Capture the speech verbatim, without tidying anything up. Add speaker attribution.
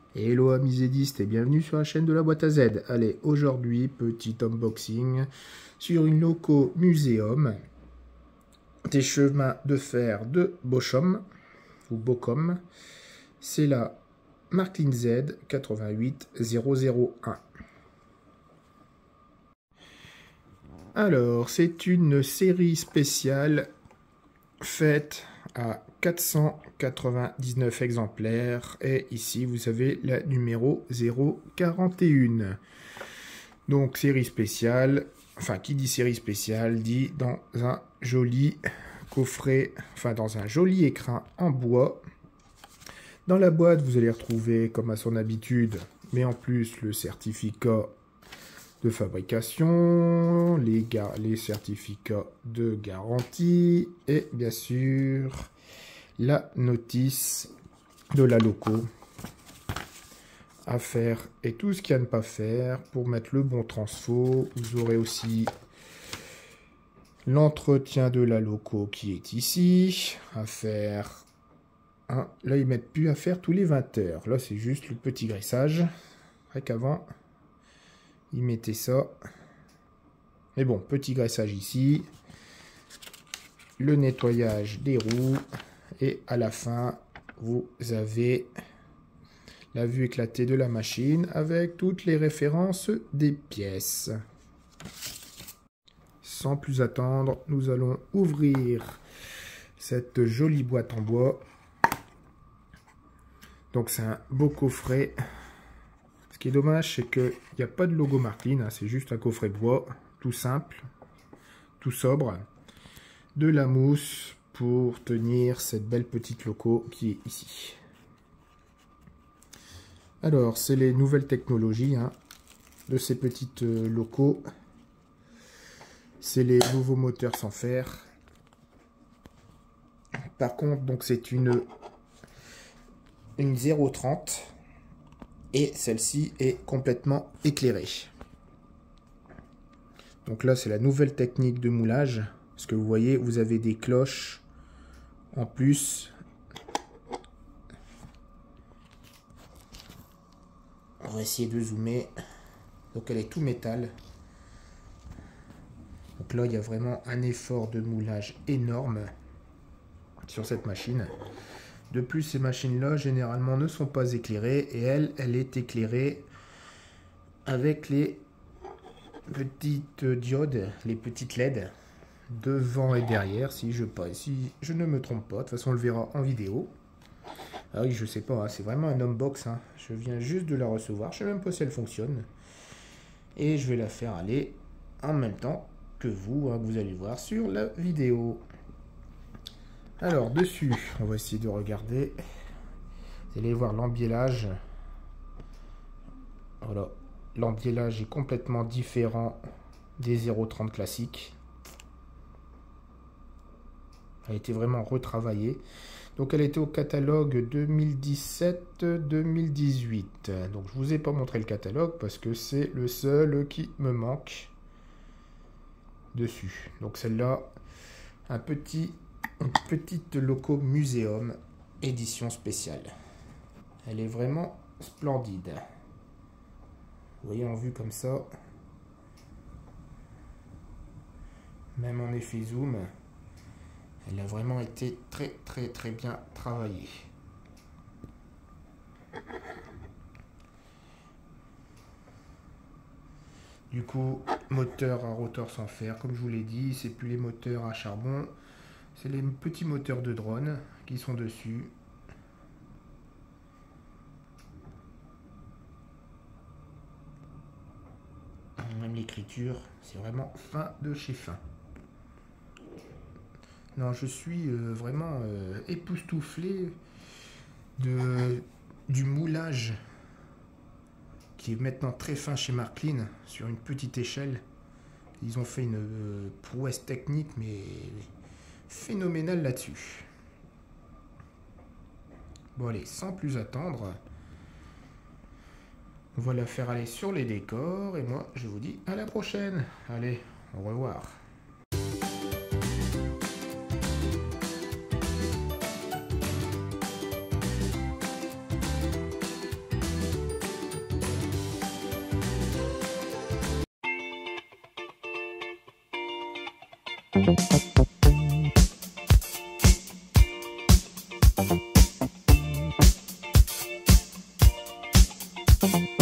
Speaker 1: Hello amis zédistes et bienvenue sur la chaîne de la boîte à Z. Allez, aujourd'hui, petit unboxing sur une Loco Museum des chemins de fer de Bochum ou Bocom. C'est la Marklin Z quatre-vingt-huit zéro zéro un. Alors, c'est une série spéciale faite à quatre cent quatre-vingt-dix-neuf exemplaires et ici vous avez la numéro zéro quarante et un. Donc série spéciale, enfin qui dit série spéciale dit dans un joli coffret, enfin dans un joli écrin en bois. Dans la boîte vous allez retrouver comme à son habitude, mais en plus le certificat de fabrication, les, les certificats de garantie et bien sûr la notice de la Loco à faire et tout ce qu'il y a à ne pas faire pour mettre le bon transfo. Vous aurez aussi l'entretien de la Loco qui est ici à faire. Hein, là ils mettent plus à faire tous les vingt heures. Là c'est juste le petit graissage. Vrai qu'avant ils mettaient ça. Mais bon, petit graissage ici. Le nettoyage des roues. Et à la fin, vous avez la vue éclatée de la machine avec toutes les références des pièces. Sans plus attendre, nous allons ouvrir cette jolie boîte en bois. Donc c'est un beau coffret. Ce qui est dommage, c'est qu'il n'y a pas de logo Marklin, hein, c'est juste un coffret bois, tout simple, tout sobre. De la mousse pour tenir cette belle petite Loco qui est ici. Alors, c'est les nouvelles technologies hein, de ces petites euh, Loco. C'est les nouveaux moteurs sans fer. Par contre, donc c'est une, une zéro trente. Et celle-ci est complètement éclairée. Donc là, c'est la nouvelle technique de moulage. Parce que vous voyez, vous avez des cloches en plus. On va essayer de zoomer. Donc elle est tout métal. Donc là, il y a vraiment un effort de moulage énorme sur cette machine. De plus, ces machines-là, généralement, ne sont pas éclairées. Et elle, elle est éclairée avec les petites diodes, les petites L E D, devant et derrière, si je, si je ne me trompe pas. De toute façon, on le verra en vidéo. Ah oui, je sais pas, hein, c'est vraiment un unbox. Hein. Je viens juste de la recevoir. Je ne sais même pas si elle fonctionne. Et je vais la faire aller en même temps que vous, hein, que vous allez voir sur la vidéo. Alors, dessus, on va essayer de regarder. Vous allez voir l'embiellage. Voilà, l'embiellage est complètement différent des zéro trente classiques. Elle a été vraiment retravaillée. Donc, elle était au catalogue deux mille dix-sept deux mille dix-huit. Donc, je ne vous ai pas montré le catalogue parce que c'est le seul qui me manque dessus. Donc, celle-là, un petit... Une petite Loco Museum édition spéciale. Elle est vraiment splendide. Vous voyez en vue comme ça. Même en effet zoom. Elle a vraiment été très très très bien travaillée. Du coup, moteur à rotor sans fer. Comme je vous l'ai dit, c'est plus les moteurs à charbon. C'est les petits moteurs de drone qui sont dessus. Même l'écriture, c'est vraiment fin de chez fin. Non, je suis euh, vraiment euh, époustouflé de, du moulage qui est maintenant très fin chez Marklin sur une petite échelle. Ils ont fait une euh, prouesse technique, mais phénoménal là-dessus. Bon allez, sans plus attendre, on va la faire aller sur les décors et moi je vous dis à la prochaine. Allez, au revoir.
Speaker 2: Thank you.